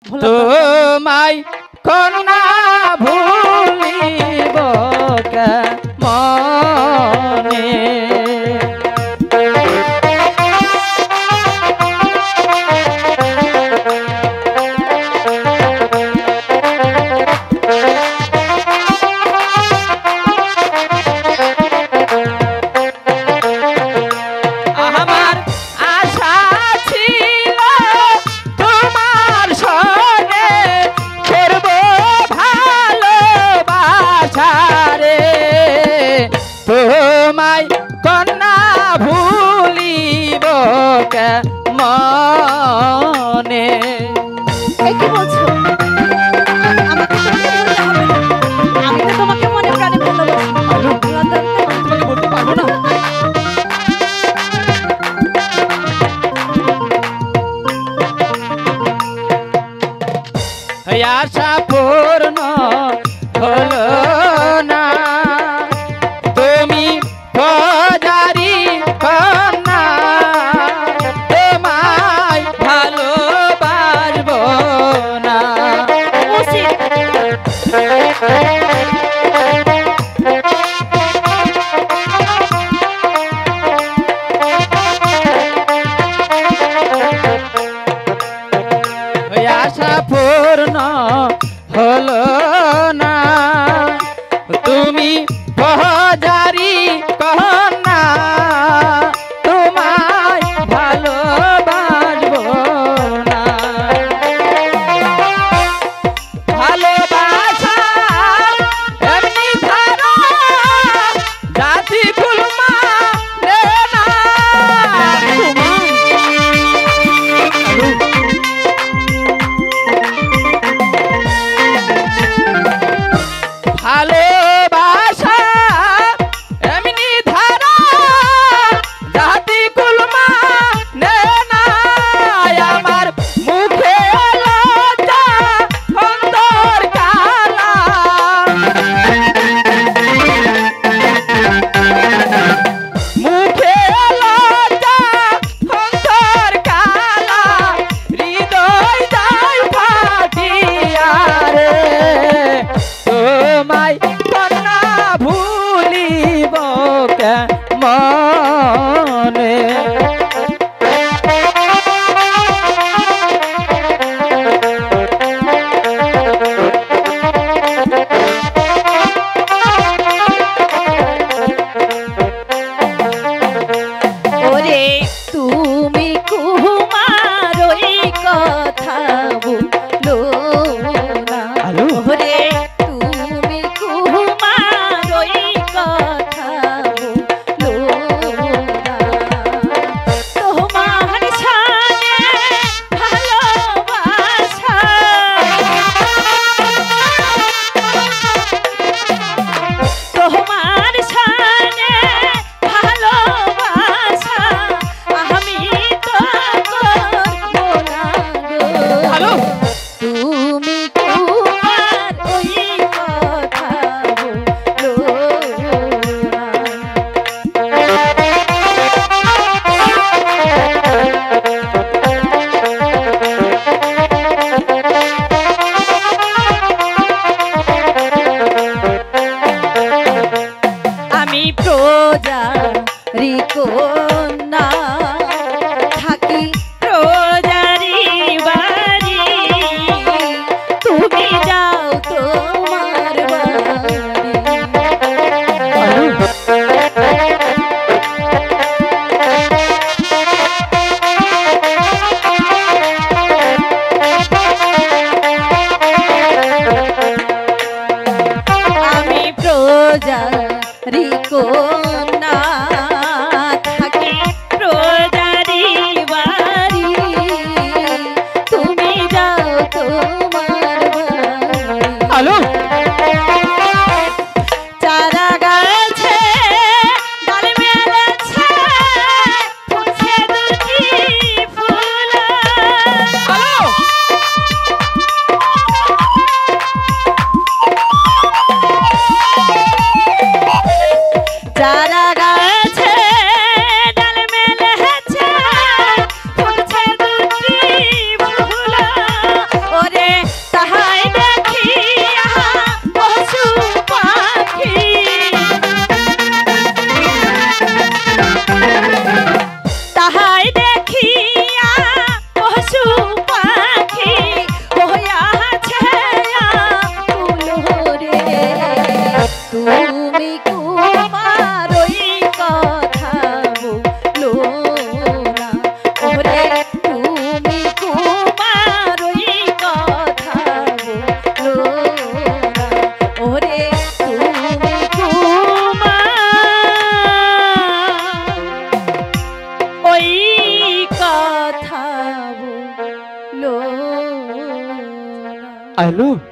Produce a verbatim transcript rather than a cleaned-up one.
তোমায় করুণা ভুলিব মনে তোমায় কন্যা ভুলিব মনে কি বলছো? আমাকে আমি তো তোমাকে মনে প্রাণে ভালোবাসি। তোমাকে বলতে পারবো না। আশা পূর্ণ হলো না তুমি পদারি কন্যা তোমায় ভালোবাসবো না আশা পূর্ণ হলো না তুমি পদারি কন্যা তোমায় ভালোবাসবো না ভালোবাসা এমনি ধারা জাতি ফুলমা রে না ভালোবাসা এমনি ধারা জাতি কুলমা নে না আমার মুখে লজ্জা অন্তর কালা মুখে লজ্জা অন্তর কালা হৃদয় যায় ফাটিয়া রে তোমায় কন্যা ভুলিব মনে ওরে তুমি কুমার ওই কথা বলো না ওরে তুমি কুমার ওই কথা বলো না তোমার ছানে ভালোবাসা তোমার ছানে ভালোবাসা আমি তো করবো না গো তুমি কুমার ওই কথা বলো না আমি প্রজারি কন্যা থাকি প্রজারি বাড়ি দয়ালু